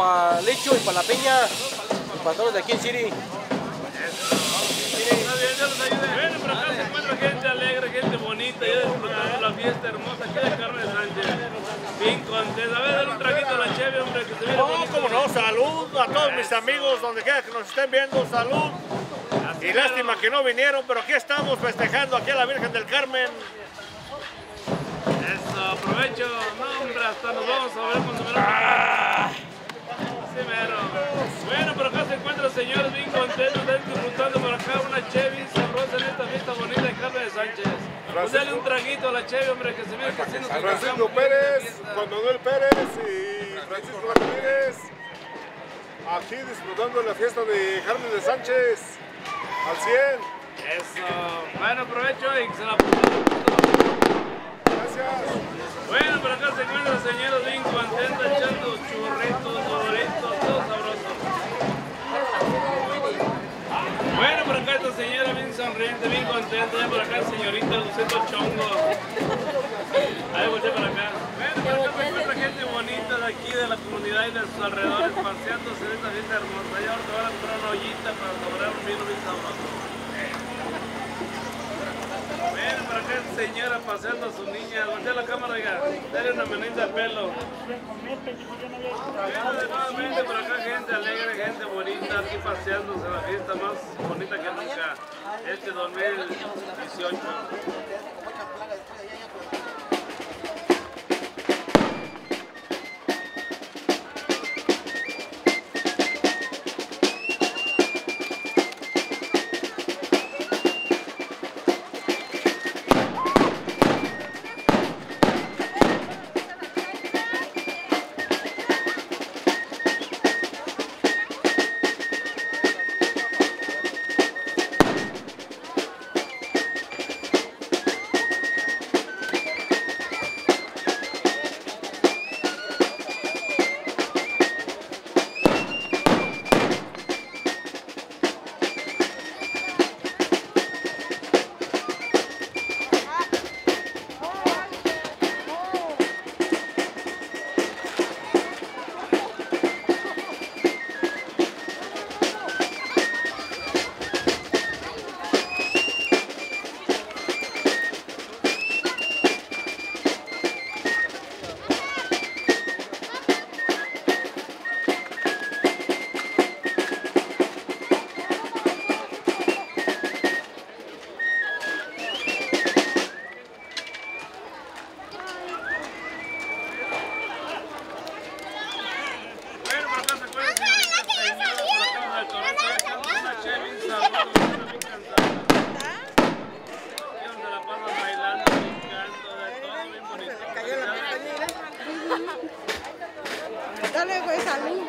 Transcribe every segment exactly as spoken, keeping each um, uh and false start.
para Licho y para La Peña, para todos de aquí en City. Bueno, por acá se encuentra gente alegre, gente bonita, ya disfrutando la fiesta hermosa aquí de Carmen Sánchez. Bien contenta. A ver, dale un traguito a la cheve, hombre, que se viene No, bonito. como no, salud a todos mis amigos, donde quiera que nos estén viendo, salud. Y lástima que no vinieron, pero aquí estamos festejando aquí a la Virgen del Carmen. Eso, aprovecho. No, hombre, hasta nos vamos a ver cuando veremos. Ah. Sí, mero. Bueno, por acá se encuentran señores bien contentos, están disfrutando por acá una cheve sabrosa en esta fiesta bonita de Carmen de Sánchez. Pues dale un traguito a la cheve, hombre, que se ve que sí nos Francisco Pérez, Juan Manuel Pérez y Francisco Ramírez, aquí disfrutando la fiesta de Carmen de Sánchez, al cien. Eso, bueno, aprovecho y que se la Gracias. Bueno, por acá se encuentran señores bien contentos, echando churritos, doritos, todo sabroso. Bueno, por acá esta señora bien sonriente, bien contenta, ya por acá señorita luciendo chongo. Ahí volteé para acá. Bueno, por acá se encuentra gente bonita de aquí, de la comunidad y de sus alrededores, paseándose en esta fiesta hermosa. Ya ahora te van a comprar una ollita para tomar un vino bien sabroso. Bueno, por acá señora paseando a su niña, voltea la cámara, oiga, dale una manita de pelo. Bueno, nuevamente por acá gente alegre, gente bonita, aquí paseándose en la fiesta más bonita que nunca, este dos mil dieciocho. Dale, güey, salud.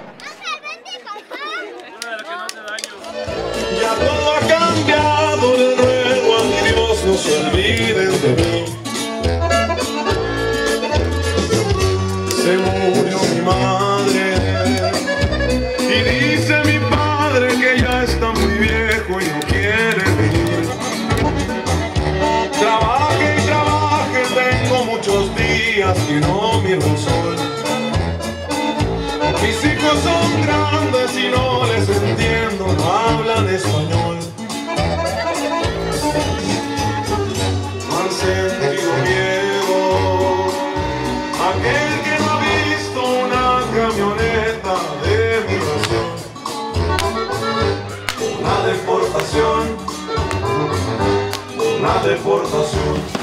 Ya todo ha cambiado, le ruego a mi Dios no se olviden de mí. Se murió mi madre y dice mi padre que ya está muy viejo y no quiere venir. Trabaje y trabaje, tengo muchos días que no miro el sol. Mis hijos son grandes y no les entiendo, no hablan español. No han sentido miedo, aquel que no ha visto una camioneta de migración. La deportación, la deportación.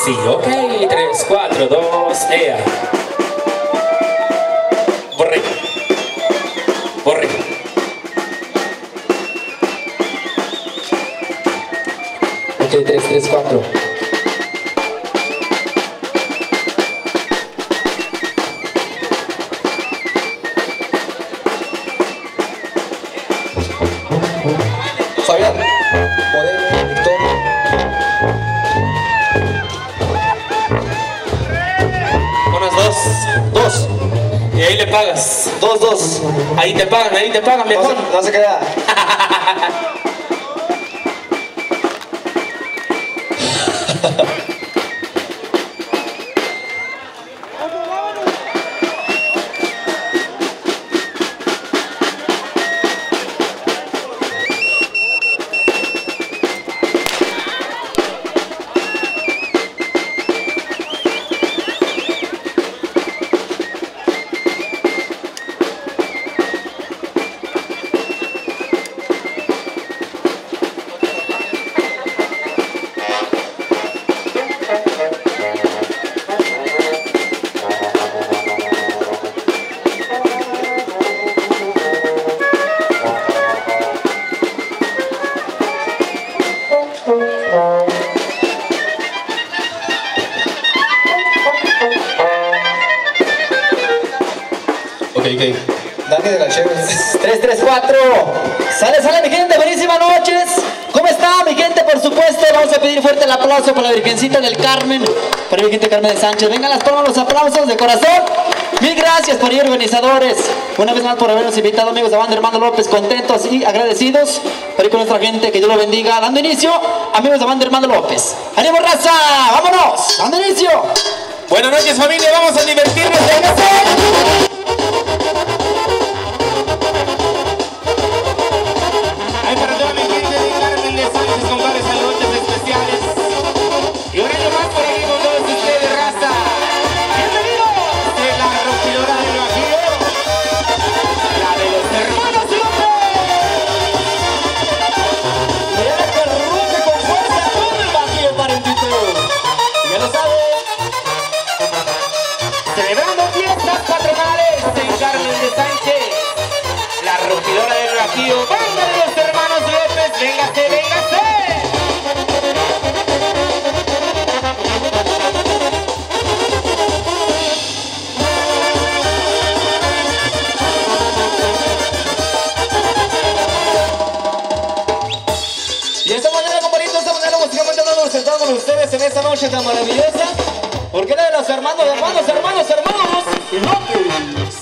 Sí, ok, tres, cuatro, dos, ea. Borre. Borre. Ok, tres, tres, cuatro. Fabián, Modelo, Víctor. Unas dos, dos. Y ahí le pagas, dos, dos. Ahí te pagan, ahí te pagan mejor. No se, no se queda. Dani de la Cheves. tres tres cuatro. Sale, sale mi gente, buenísimas noches. ¿Cómo está mi gente? Por supuesto, vamos a pedir fuerte el aplauso para la Virgencita del Carmen, para la Virgen Carmen de Sánchez. Vengan las palmas, los aplausos de corazón. Mil gracias por ir, organizadores. Una vez más por habernos invitado, amigos de Banda Hermano López, contentos y agradecidos por ir con nuestra gente. Que Dios lo bendiga. Dando inicio, amigos de Banda Hermano López. ¡Ánimo, raza! ¡Vámonos! ¡Dando inicio! Buenas noches, familia. Vamos a divertirnos. Hay para toda mi gente de Carmen de Sánchez, compadres, saludos especiales. Y un año más por aquí con todos ustedes, raza. Bienvenidos de la rompidora del Bajío, la de los hermanos López. Mira que rompe con fuerza todo el Bajío, parentito. Ya lo saben. Celebrando fiestas patronales en Carmen de Sánchez, la rompidora del Bajío, banda de los hermanos López. Véngase, véngase. Y de esta manera, compadrito, de esta manera musicalmente nos sentamos con ustedes en esta noche tan maravillosa. Porque la de los hermanos, hermanos, hermanos, hermanos López.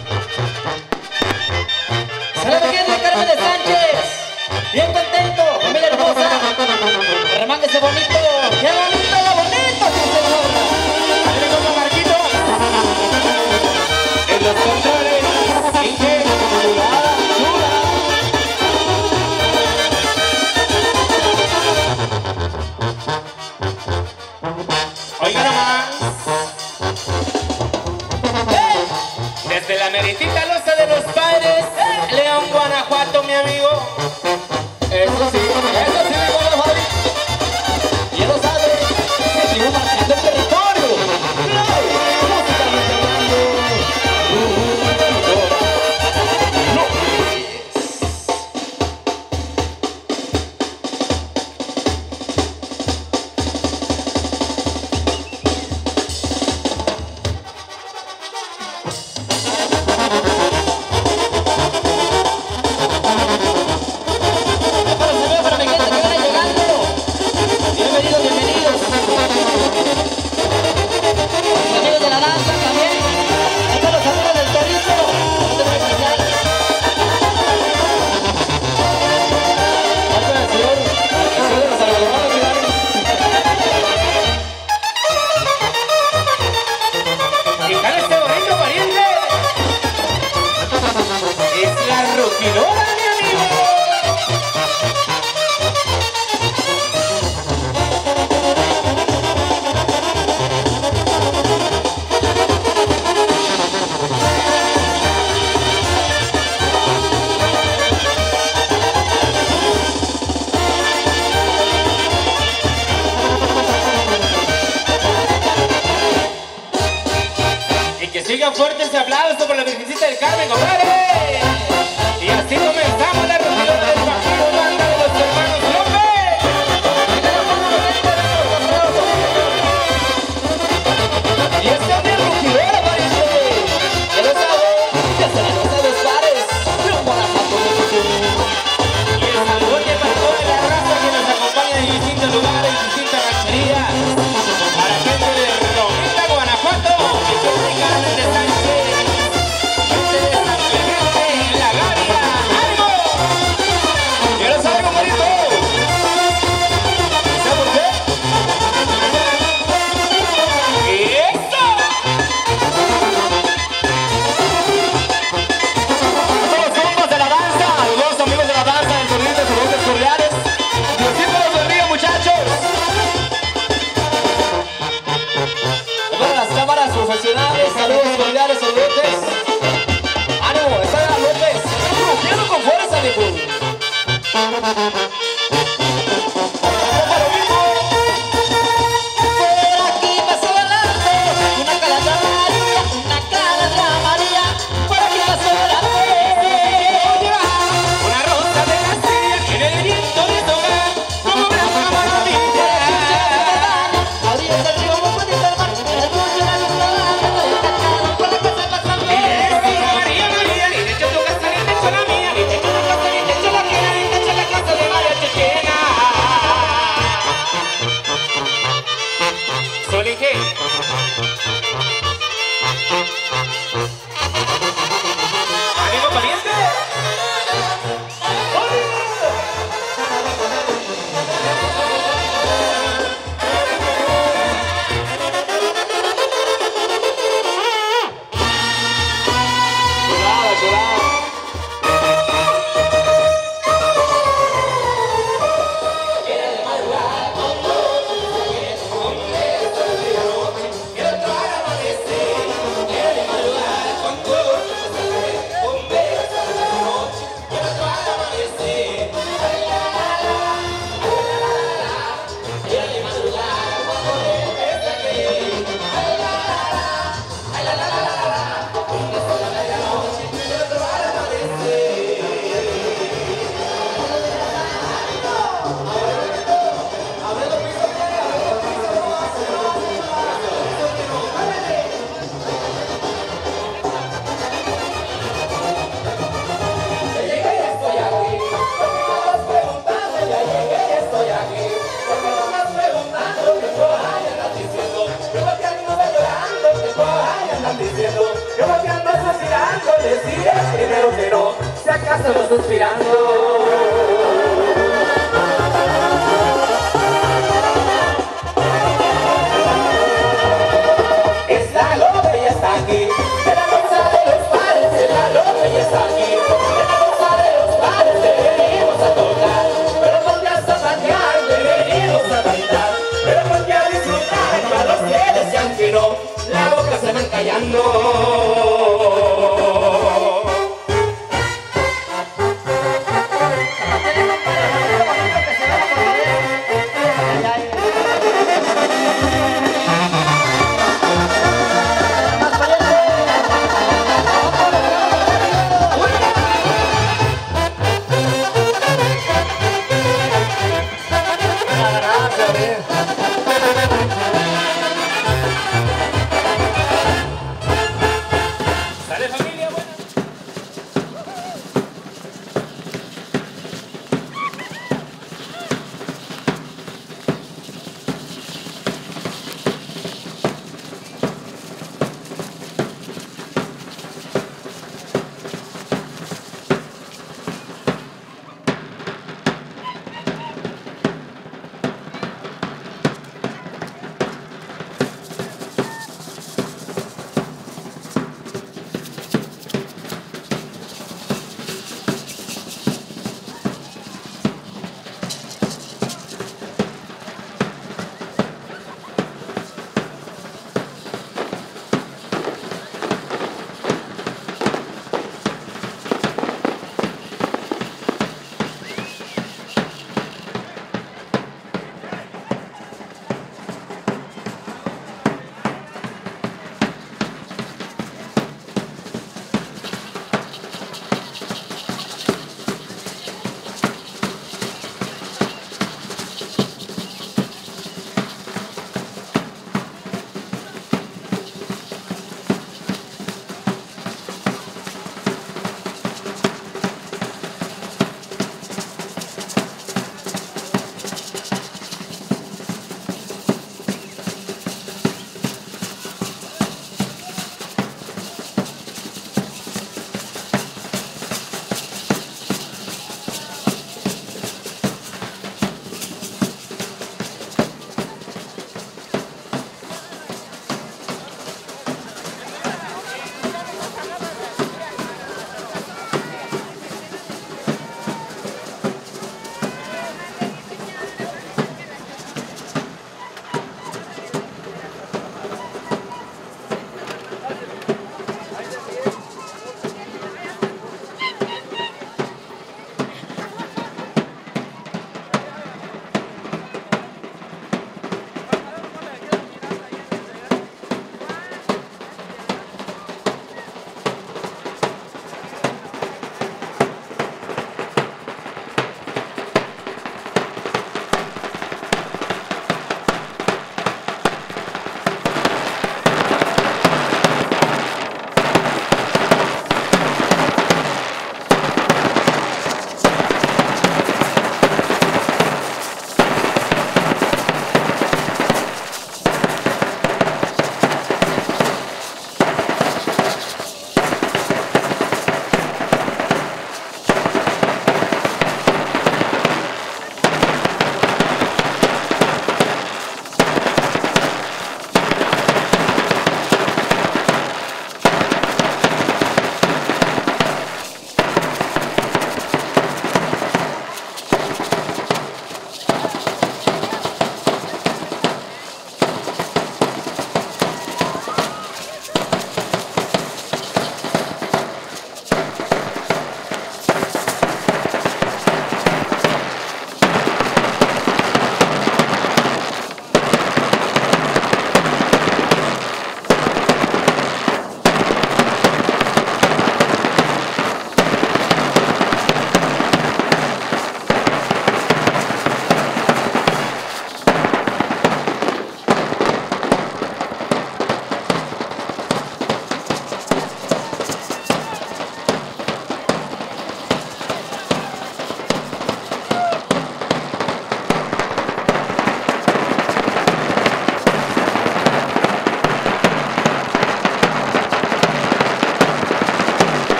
Sale la gente de Carmen de Sánchez. Bien contento, familia hermosa. Remánguese bonito. ¡Qué bonito, bonito, sí, señor! Ahí con Marquito. En los controles, Inge, chulada, chula. Oiga nomás. Desde la meritita loza de los padres, León, Guanajuato, mi amigo. Eso sí, eso sí, mi Guanajuato. fuerte ese aplauso por la Virgencita del Carmen, compadre. Y así comenzamos la reunión del Bajío, banda de los hermanos López. Y este es el rugidero, pariente. Ya lo saben, ya se la nota de los pares. Un Guanajuato de futuro. Y el saludote para toda la raza que nos acompaña en distintos lugares, en distintas rancherías. Para gente de Romita, Guanajuato, que gente de Carmen de Sánchez, gente de San Clemente, en La Gavia. ¡Ánimo! ¡Yo lo salgo, bonito! ¿Sabes por qué? ¡Eso! Todos los compas de la danza, los amigos de la danza, en sonidos, saludos cordiales. Diosito los bendiga, muchachos. Para las cámaras profesionales, saludos cordiales, saludos. ¡Ánimo! ¡Está de la López! ¡Rugiendo con fuerza, viejo! Por aquí pasó volando una calandra María, una calandra María. Por aquí pasó volando una rosa de Castilla en el viento de su hogar, como blanca maravilla. A orillas del río no puede ser mar, en el bosque la luz dorada, destacado por la casa pasando. Y le digo María, María, ni te echo tu casa, ni te echo la mía, ni te echo la casa, ni te echo la quena, ni te echo la casa de María Chechena. Solinge. ¡Ánimo, pariente! Chulada, chulada. Yo aquí ando suspirando, decir primero que no, si acaso no suspirando.